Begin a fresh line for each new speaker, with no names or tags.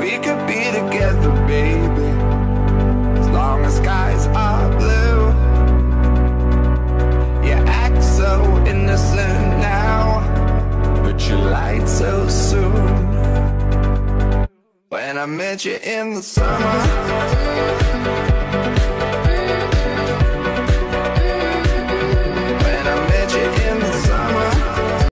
We could be together, baby, as long as skies are blue. You act so innocent now, but you lied so soon. When I met you in the summer,